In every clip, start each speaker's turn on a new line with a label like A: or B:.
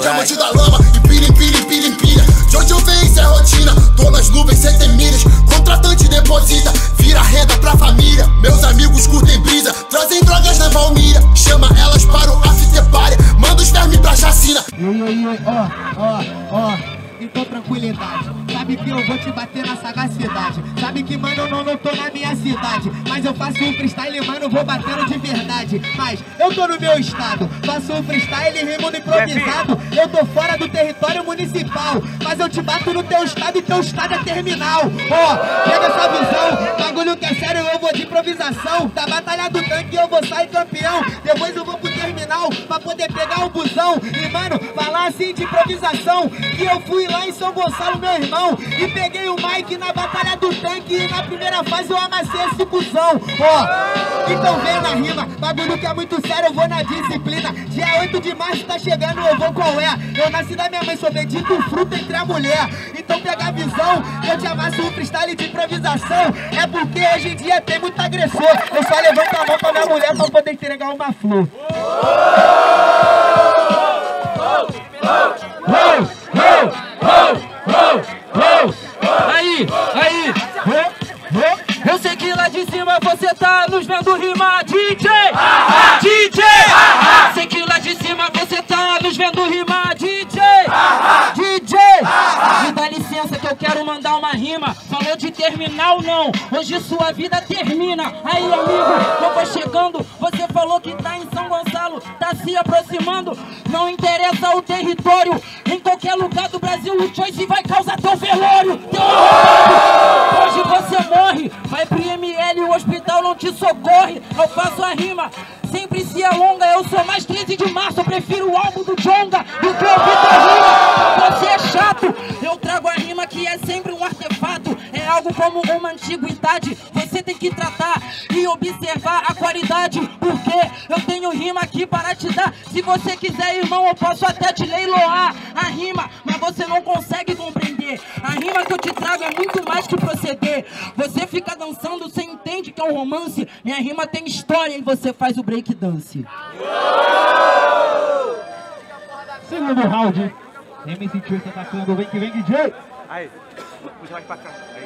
A: Diamante da lama, empilha, empilha, empilha, empilha. De onde eu venho, isso é rotina. Tô nas nuvens, cê tem milhas. Contratante deposita, vira renda pra família. Meus amigos curtem brisa, trazem drogas na Valmíria. Chama elas para o after party, manda os vermes pra chacina.
B: Então tranquilidade, sabe que eu vou te bater na sagacidade. Sabe que mano, eu não tô na minha cidade, mas eu faço um freestyle, mano, vou batendo de verdade. Mas eu tô no meu estado, faço um freestyle, rimo no improvisado. Eu tô fora do território municipal, mas eu te bato no teu estado e teu estado é terminal. Pega essa visão, bagulho que é sério, eu vou de improvisação. Da batalha do tanque eu vou sair campeão, depois eu vou pro terminal pra poder pegar o busão. E mano, falar assim de improvisação, que eu fui lá em São Gonçalo, meu irmão, e peguei o Mike na batalha do tanque. E na primeira fase eu amassei esse cuzão. Então vem na rima, bagulho que é muito sério, eu vou na disciplina. Dia 8 de março tá chegando, eu vou qual é? Eu nasci da minha mãe, sou bendito fruto entre a mulher. Então pega a visão, eu te amasso um freestyle de improvisação. É porque hoje em dia tem muito agressor, eu só levanto a mão pra minha mulher pra poder entregar uma flor.
C: Aí, eu sei que lá de cima você tá nos vendo rimar, DJ, DJ. Sei que lá de cima você tá nos vendo rimar, DJ, DJ. Me dá licença que eu quero mandar uma rima. Falou de terminal não, hoje sua vida termina. Aí amigo, eu vou chegando, você falou que tá em São Gonçalo, tá se aproximando. Não interessa o território, em qualquer lugar do Brasil o Choice vai causar teu velório. Hoje você morre, vai pro IML, o hospital não te socorre. Eu faço a rima, sempre se alonga. Eu sou mais 13 de março, eu prefiro o álbum do Jonga do que ouvir tua rima. Você é chato, eu trago a rima que é sempre um artefato. É algo como uma antiguidade, você tem que tratar e observar a qualidade. Porque eu tenho rima aqui para te dar. Se você quiser, irmão, eu posso até te leiloar a rima, mas você não consegue compreender. A rima que eu te trago é muito mais que proceder. Você fica dançando, você entende que é um romance. Minha rima tem história e você faz o break dance.
B: Segundo round, MC Choice atacando, vem que vem, DJ.
D: Aí, puxa mais pra cá. Aí.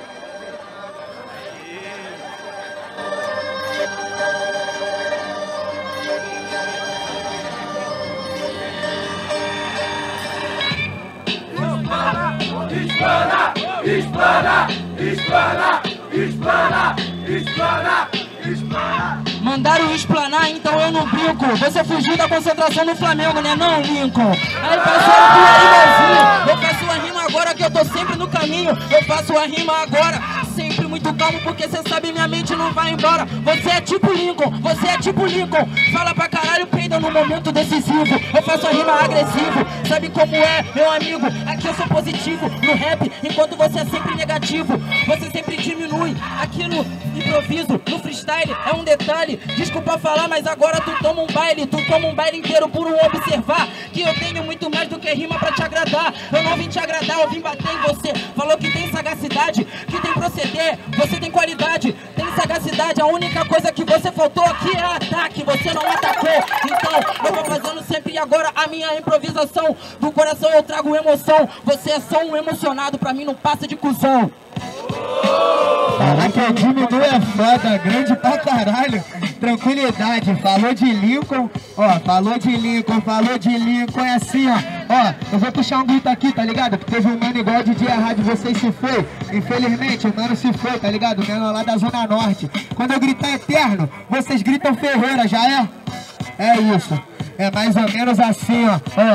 A: Explana, explana, explana, explana, explana, explana.
C: Mandaram explanar, então eu não brinco. Você fugiu da concentração no Flamengo, né não, Lincoln? Aí passaram por aí, mozinho. Eu faço a rima agora que eu tô sempre no caminho. Eu faço a rima agora, sempre muito calmo, porque cê sabe minha mente não vai embora. Você é tipo Lincoln, você é tipo Lincoln. Fala pra caralho, peida no momento decisivo. Eu faço a rima agressivo, sabe como é, meu amigo? Aqui eu sou positivo no rap, enquanto você é sempre negativo. Você sempre diminui, aqui no improviso, no freestyle, é um detalhe. Desculpa falar, mas agora tu toma um baile. Tu toma um baile inteiro por um observar. Que eu tenho muito mais do que rima pra te agradar. Eu não vim te agradar, eu vim bater em você. Falou que tem sagacidade, que tem proceder. Você tem qualidade, tem sagacidade. A única coisa que você faltou aqui é ataque. Você não atacou, então eu vou fazendo sempre agora a minha improvisação. Do coração eu trago emoção. Você é só um emocionado, pra mim não passa de cuzão.
B: Falar que a diminui é foda, grande pra caralho. Tranquilidade, falou de Lincoln, falou de Lincoln, é assim, eu vou puxar um grito aqui, tá ligado? Que teve um mano igual de dia rádio, vocês se foi. Infelizmente, o mano se foi, tá ligado? O mano lá da Zona Norte. Quando eu gritar eterno, vocês gritam Ferreira, já é? É isso, é mais ou menos assim,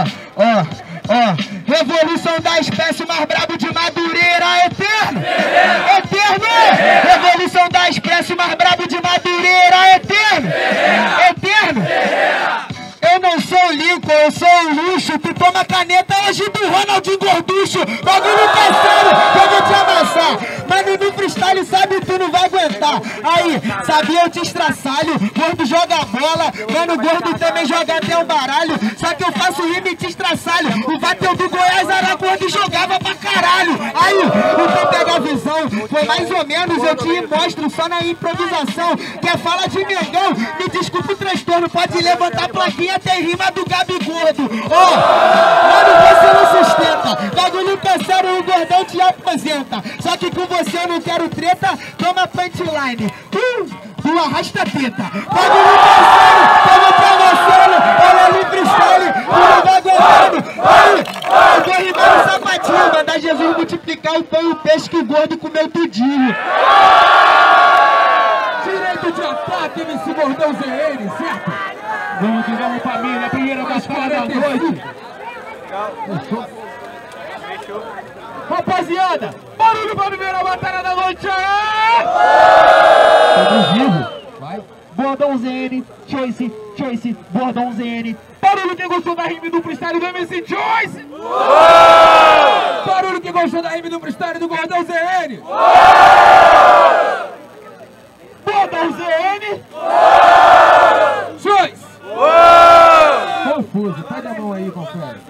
B: Revolução da espécie mais brabo de Madureira, eterno! Eterno! Revolução da espécie mais brabo de Madureira, eterno! Eterno! Eu não sou o Lincoln, eu sou o luxo. Tu toma caneta hoje do Ronaldinho Gorducho. Bagulho que é sério, que eu vou te amassar. Mano, no freestyle, sabe, tu não vai aguentar. Aí, sabia, eu te estraçalho. Gordo joga bola, mano, gordo também joga até o baralho. Só que eu faço rima e te estraçalho. O Vateu do Goiás era quando jogava pra caralho. Aí, então pega a visão. Foi mais ou menos, eu te mostro só na improvisação. Quer falar de Mengão? Me desculpa o transtorno, pode levantar a plaquinha, tem rima do Gabi Gordo. Mano, quero treta, toma punchline. Do arrasta-teta. Bagulho terceiro, tamo travassando. Olha ali, freestyle, não vai aguentando. Eu vou rimar no sapatinho, mandar Jesus multiplicar o pão e o peixe que o gordo comeu tudinho.
C: Direito de ataque, MC Gordão ZN, certo? Vamos que vamos, família, primeira batalha da noite.
D: Fechou.
C: Rapaziada, barulho pra primeira batalha da noite. Estamos vivos. Vai. Gordão ZN, Choice, Gordão ZN. Barulho quem gostou da rima do freestyle do MC Choice. Barulho quem gostou da rima do freestyle do Gordão ZN. Gordão ZN. Choice. Confuso, pega a mão aí, confere.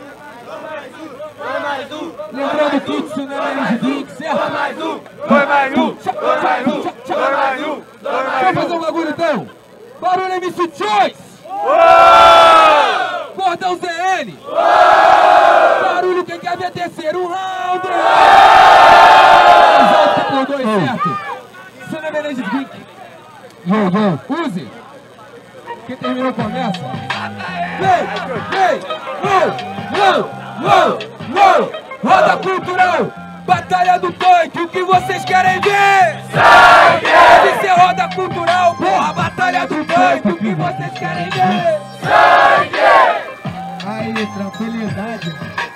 C: Lembrando que isso não é de drink, certo?
D: Foi mais um.
C: Vamos fazer um bagulho então. Barulho MC Choice. Gordão ZN. Barulho quem quer ver terceiro round. Exato por 2, certo? Você não é de drink. Use. Quem terminou começa. Vem. Roda cultural, batalha do tanque, o que vocês querem ver? Sangue! Deve ser roda cultural, porra, batalha do tanque, o que vocês querem ver?
D: Sangue!
B: Aí, tranquilidade.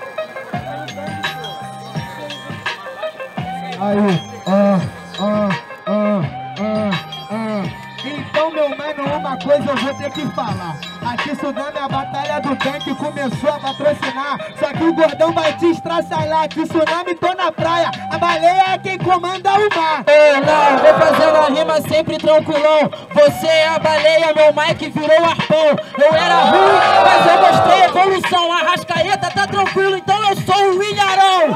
B: Aí, Então, meu mano, uma coisa eu vou ter que falar. Aqui Tsunami, a batalha do tanque começou a patrocinar. Só que o gordão vai te estraçalhar. Aqui Tsunami, tô na praia. A baleia é quem comanda o mar.
C: Ei, não, vou fazendo a rima sempre tranquilão. Você é a baleia, meu mic virou arpão. Eu era ruim, mas eu mostrei evolução. A Arrascaeta tá tranquilo, então eu sou o Ilharão.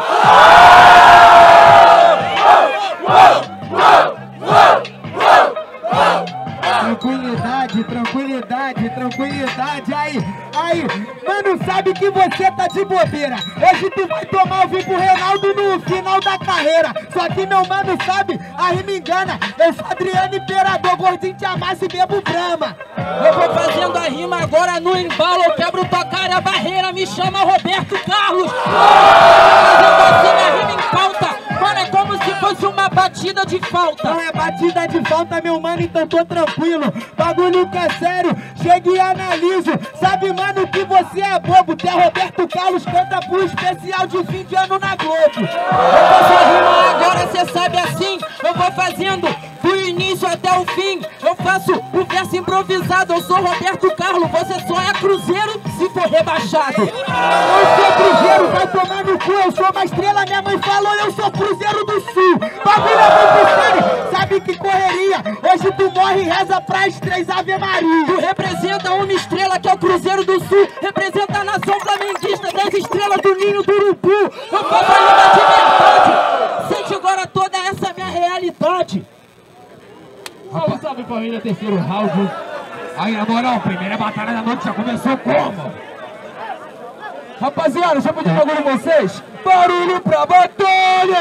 B: Tranquilidade, aí, mano, sabe que você tá de bobeira. Hoje tu vai tomar o pro Reinaldo no final da carreira. Só que meu mano sabe, a rima engana. Eu sou Adriano Imperador, gordinho te amassa e bebo brama.
C: Eu vou fazendo a rima agora no embalo. Eu quebro tua cara, a barreira, me chama Roberto Carlos. Fazendo assim a rima em pauta. Mano, é como se fosse uma batida de falta.
B: Não é batida de falta, meu mano, então tô tranquilo. Bagulho que é sério, chega e analiso. Sabe, mano, que você é bobo. Tu é Roberto Carlos, canta pro especial de fim de ano na Globo.
C: Eu faço a rima agora, cê sabe assim. Eu vou fazendo do início até o fim. Eu faço o verso improvisado. Eu sou Roberto Carlos, você só é Cruzeiro se for rebaixado.
B: Eu sou Cruzeiro, vai tomar no cu. Eu sou uma estrela, minha mãe falou, eu sou Cruzeiro do Sul. Bagulho é muito sério, sabe que correria. Hoje tu morre e reza pras 3 Ave Maria.
C: Tu representa uma estrela que é o Cruzeiro do Sul. Representa a nação flamenguista das estrelas do ninho do urubu. Eu faço a rima de verdade. Sente agora toda essa minha realidade.
E: Salve família, terceiro round. Aí na moral, primeira batalha da noite já começou como?
C: Rapaziada, deixa eu pedir um bagulho em vocês. Barulho pra batalha!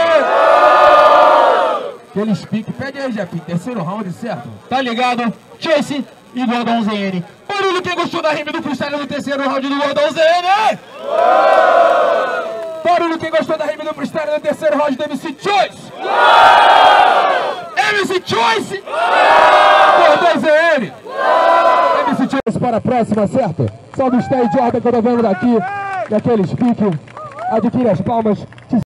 C: Aqueles piques, pede aí, Japinho, terceiro round, certo?
E: Tá ligado? Choice e Gordão ZN. Barulho quem gostou da rima do freestyle no terceiro round do Gordão ZN.
C: Barulho quem gostou da rima do freestyle no terceiro round do MC Choice.
E: MC Choice!
C: Gordão ZN.
E: MC Choice para a próxima, certo? Só do Stay Jordan que eu tô vendo daqui. E aqueles piques. Adquire as palmas.